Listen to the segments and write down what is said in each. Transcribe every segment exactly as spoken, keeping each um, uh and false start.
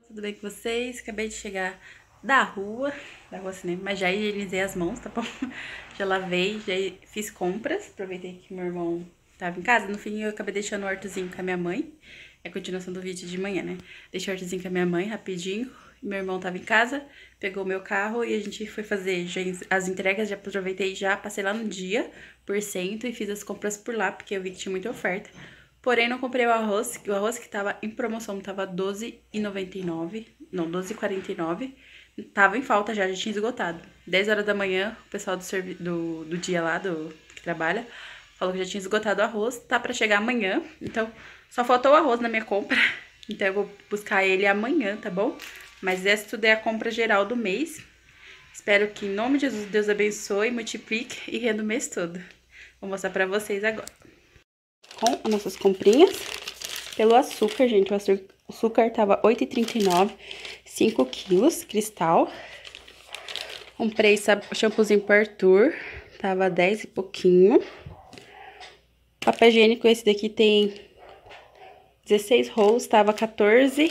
Tudo bem com vocês? Acabei de chegar da rua, da rua cinema, mas já higienizei as mãos, tá bom? Já lavei, já fiz compras, aproveitei que meu irmão tava em casa. No fim, eu acabei deixando o hortozinho com a minha mãe. É a continuação do vídeo de manhã, né? Deixei o hortozinho com a minha mãe, rapidinho. Meu irmão tava em casa, pegou o meu carro e a gente foi fazer já as entregas. Já aproveitei, já passei lá no dia por cento e fiz as compras por lá, porque eu vi que tinha muita oferta. Porém, não comprei o arroz, o arroz que tava em promoção tava doze reais e noventa e nove centavos, não, doze reais e quarenta e nove centavos. Tava em falta já, já tinha esgotado. dez horas da manhã, o pessoal do, servi do, do dia lá, do que trabalha, falou que já tinha esgotado o arroz. Tá pra chegar amanhã, então só faltou o arroz na minha compra. Então eu vou buscar ele amanhã, tá bom? Mas essa tudo é a compra geral do mês. Espero que em nome de Jesus, Deus abençoe, multiplique e renda o mês todo. Vou mostrar pra vocês agora. Com as nossas comprinhas, pelo açúcar, gente, o açúcar tava oito reais e trinta e nove centavos, cinco quilos, cristal. Comprei shampoozinho por Arthur, tava dez e pouquinho. Papel higiênico, esse daqui tem dezesseis rolos, tava quatorze,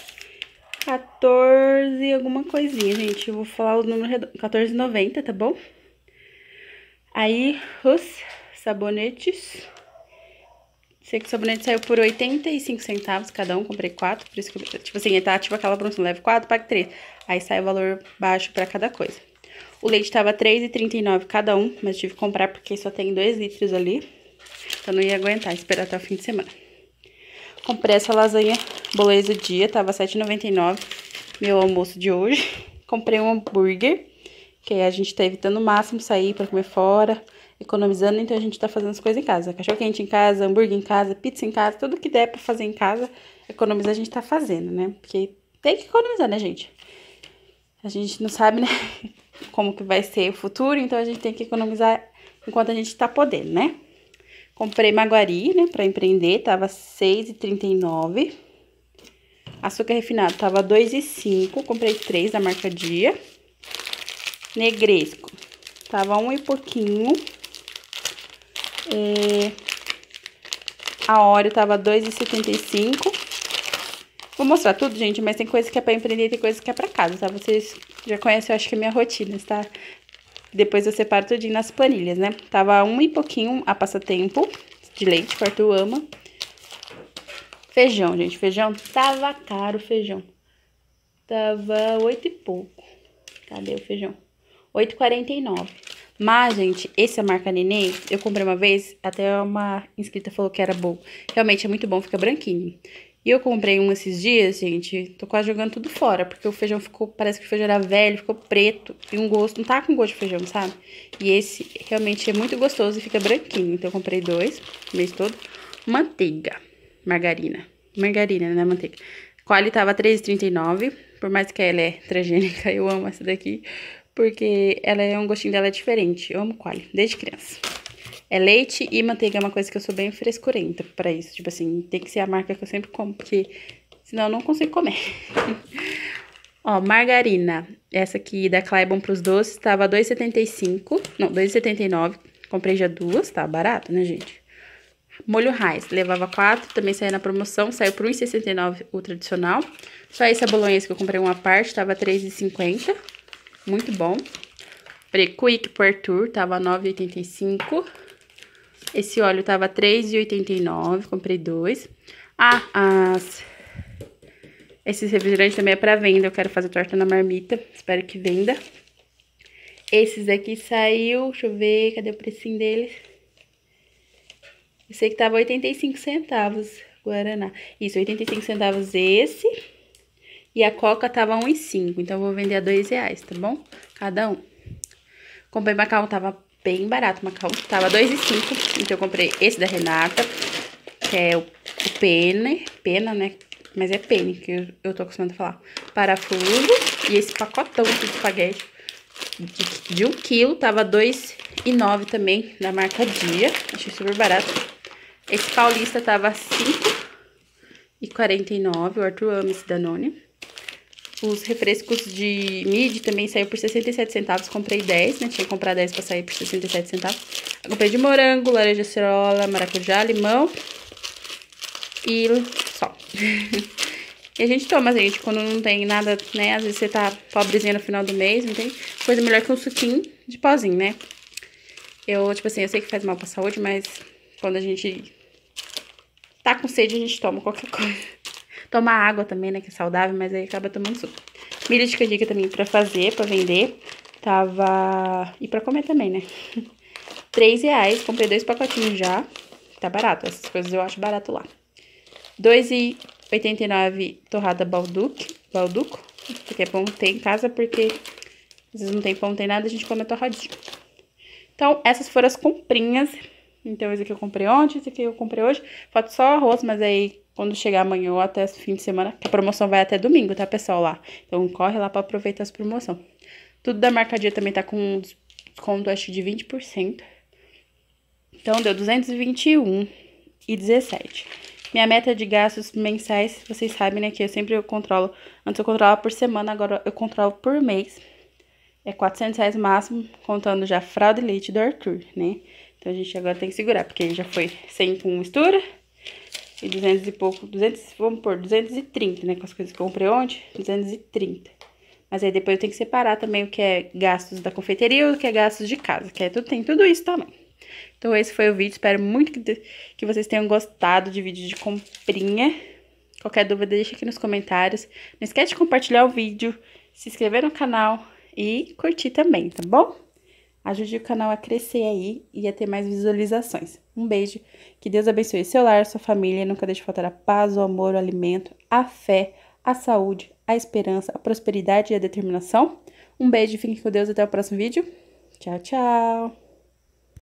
quatorze alguma coisinha, gente, eu vou falar o número redondo, quatorze reais e noventa centavos, tá bom? Aí, os sabonetes... Sei que o sabonete saiu por oitenta e cinco centavos cada um, comprei quatro, por isso que, eu, tipo assim, tá tipo aquela promoção, leva quatro, paga três. Aí sai o valor baixo pra cada coisa. O leite tava três reais e trinta e nove centavos cada um, mas tive que comprar porque só tem dois litros ali. Então não ia aguentar, esperar até o fim de semana. Comprei essa lasanha bolonhesa do dia, tava sete reais e noventa e nove centavos, meu almoço de hoje. Comprei um hambúrguer, que a gente tá evitando o máximo sair pra comer fora, economizando, então a gente tá fazendo as coisas em casa. Cachorro quente em casa, hambúrguer em casa, pizza em casa, tudo que der pra fazer em casa, economizar a gente tá fazendo, né? Porque tem que economizar, né, gente? A gente não sabe, né, como que vai ser o futuro, então a gente tem que economizar enquanto a gente tá podendo, né? Comprei Maguari, né, pra empreender, tava seis reais e trinta e nove centavos. Açúcar refinado tava dois reais e cinco centavos, comprei três da marca Dia. Negresco tava um e pouquinho. É... A Oreo tava dois reais e setenta e cinco centavos. Vou mostrar tudo, gente, mas tem coisa que é pra empreender e tem coisa que é pra casa, tá? Vocês já conhecem, eu acho que a minha rotina, tá? Depois eu separo tudinho nas planilhas, né? Tava um e pouquinho a passatempo de leite, que o Arthur ama. Feijão, gente, feijão tava caro, feijão. Tava oito e pouco. Cadê o feijão? oito reais e quarenta e nove centavos. Mas, gente, essa marca Nenê, eu comprei uma vez, até uma inscrita falou que era bom. Realmente é muito bom, fica branquinho. E eu comprei um esses dias, gente, tô quase jogando tudo fora, porque o feijão ficou, parece que o feijão era velho, ficou preto, e um gosto, não tá com gosto de feijão, sabe? E esse realmente é muito gostoso e fica branquinho, então eu comprei dois, o mês todo. Manteiga, margarina, margarina, né, manteiga. Quali tava três reais e trinta e nove centavos, por mais que ela é transgênica, eu amo essa daqui. Porque ela é um gostinho dela é diferente. Eu amo Quali, desde criança. É leite e manteiga, é uma coisa que eu sou bem frescurenta pra isso. Tipo assim, tem que ser a marca que eu sempre como, porque senão eu não consigo comer. Ó, margarina. Essa aqui da Claibon pros doces tava dois reais e setenta e cinco centavos. Não, dois reais e setenta e nove centavos. Comprei já duas, tá barato, né, gente? Molho Raiz, levava quatro, também saiu na promoção, saiu por um real e sessenta e nove centavos o tradicional. Só essa bolonhesa que eu comprei uma parte, tava três reais e cinquenta centavos. Muito bom. Comprei Quick por Arthur, tava nove reais e oitenta e cinco centavos. Esse óleo tava três reais e oitenta e nove centavos, comprei dois. Ah, as... esses refrigerantes também é pra venda, eu quero fazer torta na marmita, espero que venda. Esses aqui saiu, deixa eu ver, cadê o precinho deles? Eu sei que tava oitenta e cinco centavos, Guaraná. Isso, oitenta e cinco centavos esse. E a Coca tava um real e cinco centavos, então eu vou vender a dois reais, tá bom? Cada um. Comprei macarrão, tava bem barato o macarrão, tava dois reais e cinco centavos, então eu comprei esse da Renata, que é o, o pene, pena, né? Mas é pene, que eu, eu tô acostumada a falar. Parafuso, e esse pacotão de espaguete de, de um quilo, tava dois reais e nove centavos também, da marca Dia, achei super barato. Esse paulista tava cinco reais e quarenta e nove centavos, o Arthur ama esse Danone. Os refrescos de mid também saiu por sessenta e sete centavos, comprei dez, né? Tinha que comprar dez pra sair por sessenta e sete centavos. Eu comprei de morango, laranja acerola, maracujá, limão e só. E a gente toma, gente, quando não tem nada, né? Às vezes você tá pobrezinha no final do mês, não tem coisa melhor que um suquinho de pozinho, né? Eu, tipo assim, eu sei que faz mal pra saúde, mas quando a gente tá com sede, a gente toma qualquer coisa. Toma água também, né, que é saudável, mas aí acaba tomando suco. Milho de canjica também pra fazer, pra vender. Tava... E pra comer também, né? Três reais, comprei dois pacotinhos já. Tá barato, essas coisas eu acho barato lá. dois reais e oitenta e nove centavos torrada balduco, balduco, porque é pão ter em casa, porque às vezes não tem pão, não tem nada, a gente come a torradinha. Então, essas foram as comprinhas. Então, esse aqui eu comprei ontem, esse aqui eu comprei hoje. Falta só arroz, mas aí quando chegar amanhã ou até fim de semana, que a promoção vai até domingo, tá, pessoal, lá. Então, corre lá pra aproveitar as promoções. Tudo da Mercadia também tá com desconto, acho, de vinte por cento. Então, deu duzentos e vinte e um reais e dezessete centavos. Minha meta de gastos mensais, vocês sabem, né, que eu sempre eu controlo. Antes eu controlava por semana, agora eu controlo por mês. É quatrocentos reais máximo, contando já fralda e leite do Arthur, né? Então, a gente agora tem que segurar, porque ele já foi cem com mistura. E duzentos e pouco, duzentos, vamos pôr, duzentos e trinta, né? Com as coisas que eu comprei ontem, duzentos e trinta. Mas aí depois eu tenho que separar também o que é gastos da confeitaria e o que é gastos de casa, que é tudo, tem tudo isso também. Então, esse foi o vídeo. Espero muito que, que vocês tenham gostado de vídeo de comprinha. Qualquer dúvida, deixa aqui nos comentários. Não esquece de compartilhar o vídeo, se inscrever no canal e curtir também, tá bom? Ajude o canal a crescer aí e a ter mais visualizações. Um beijo. Que Deus abençoe seu lar, sua família. Nunca deixe faltar a paz, o amor, o alimento, a fé, a saúde, a esperança, a prosperidade e a determinação. Um beijo, fiquem com Deus. Até o próximo vídeo. Tchau, tchau.